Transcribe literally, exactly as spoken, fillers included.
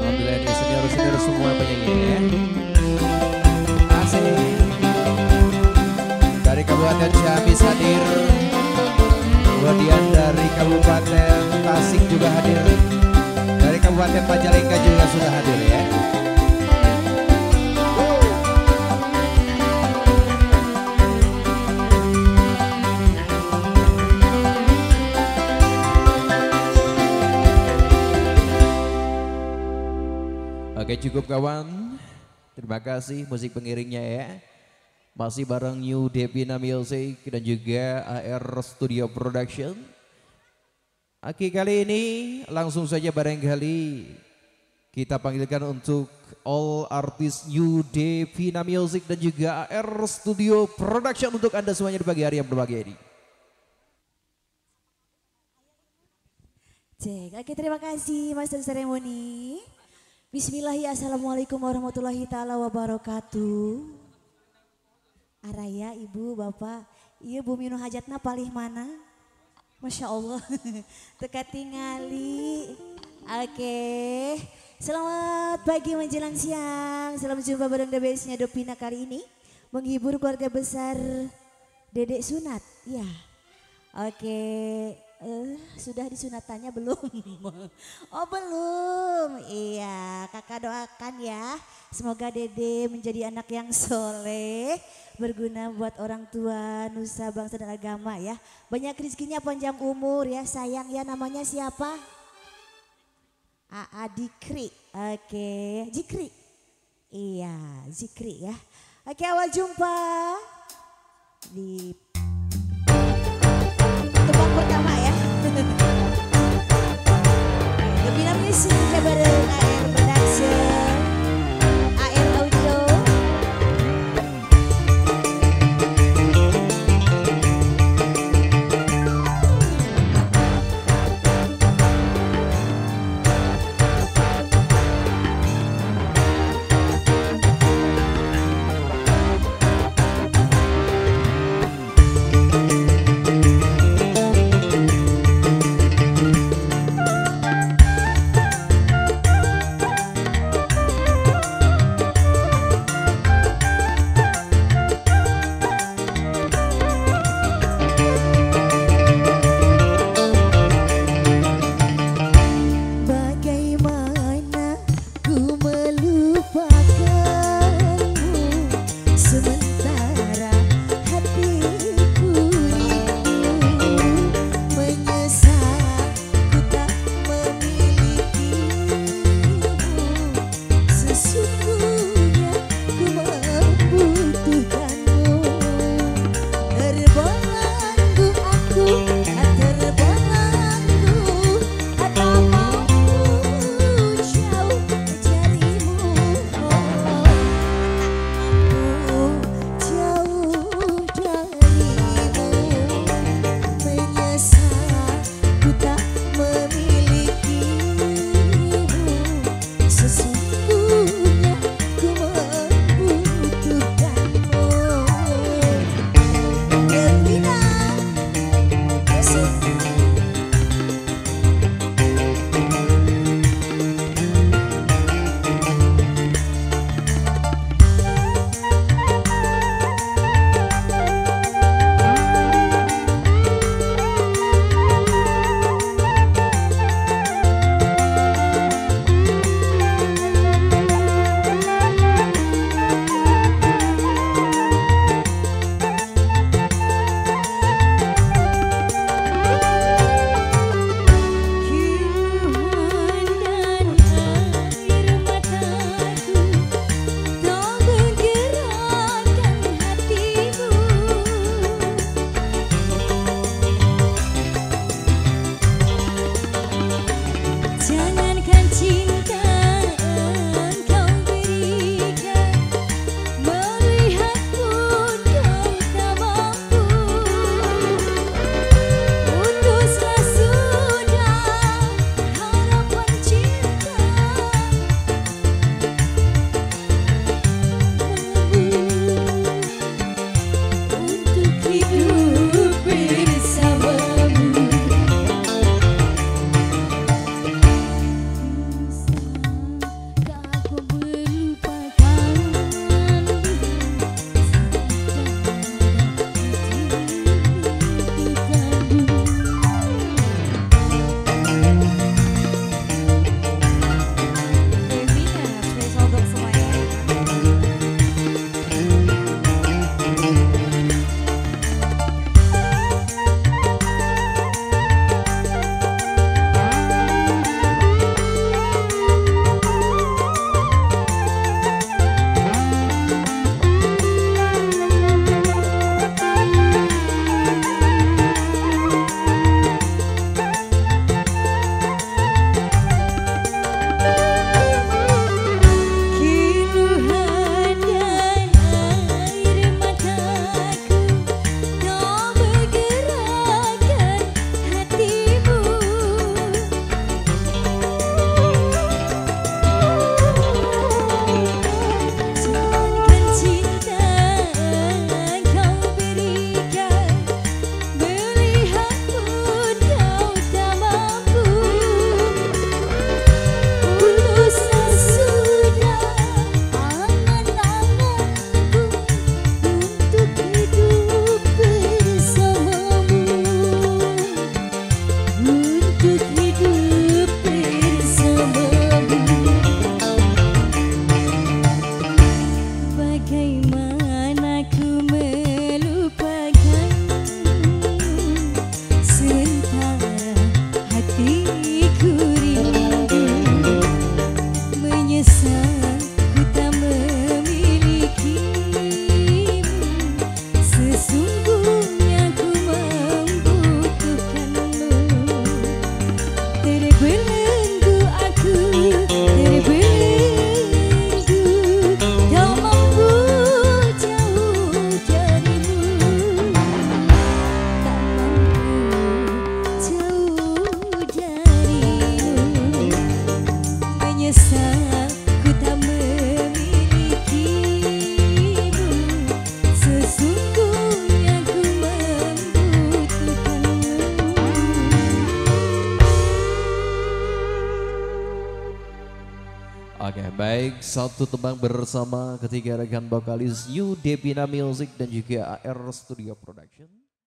Alhamdulillah ini senior-senior semua penyanyi ya. Asik. Dari Kabupaten Ciamis hadir. Kemudian dari Kabupaten Tasik juga hadir. Dari Kabupaten Majalengka juga sudah hadir ya. Oke cukup kawan, terima kasih musik pengiringnya ya. Masih bareng New Devina Music dan juga A R Studio Production. Oke kali ini langsung saja barangkali kita panggilkan untuk all artis New Devina Music dan juga A R Studio Production untuk Anda semuanya di pagi hari yang berbahagia ini. Cek, oke terima kasih Master Seremoni. Bismillahirrahmanirrahim. Assalamualaikum warahmatullahi taala wabarakatuh. Araya ibu bapak, iya bu minu hajatna palih mana? Masya Allah, teka tingali. Oke, selamat pagi menjelang siang. Selamat jumpa bareng The Best-nya Dopina kali ini. Menghibur keluarga besar Dedek Sunat. Ya, oke. Uh, sudah disunatannya belum? Oh belum, iya kakak doakan ya. Semoga Dede menjadi anak yang soleh, berguna buat orang tua, nusa, bangsa dan agama ya. Banyak rezekinya, panjang umur ya sayang ya. Namanya siapa? Aa Dikri, oke Zikri. Iya Zikri ya. Oke awal jumpa di tebak pertama ya. Dopina Music bareng A R Production, A R Audio. Oke, baik, satu tembang bersama ketiga rekan vokalis New Devina Music dan juga A R Studio Production.